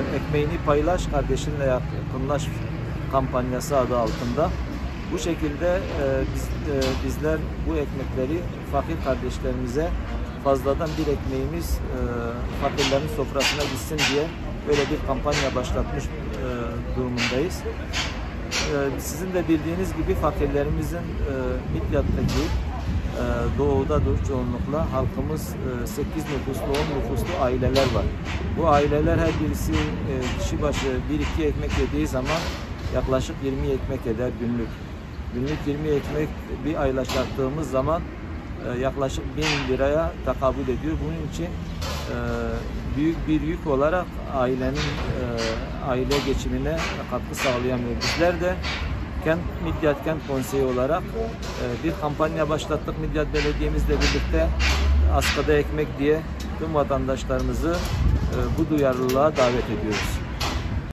ekmeğini paylaş, kardeşinle yakınlaş kampanyası adı altında. Bu şekilde bizler bu ekmekleri fakir kardeşlerimize fazladan bir ekmeğimiz fakirlerin sofrasına gitsin diye böyle bir kampanya başlatmış durumundayız. Sizin de bildiğiniz gibi fakirlerimizin Midyat'taki doğudadır çoğunlukla. Halkımız 8 nüfuslu, 10 nüfuslu aileler var. Bu aileler her birisi kişi başı 1-2 ekmek yediği zaman yaklaşık 20 ekmek eder günlük. Günlük 20 ekmek bir ayla çarptığımız zaman yaklaşık 1000 liraya tekabül ediyor. Bunun için büyük bir yük olarak aile geçimine katkı sağlayamıyor. Bizler de Midyat Kent Konseyi olarak bir kampanya başlattık. Midyat Belediye'mizle birlikte askıda ekmek diye tüm vatandaşlarımızı bu duyarlılığa davet ediyoruz.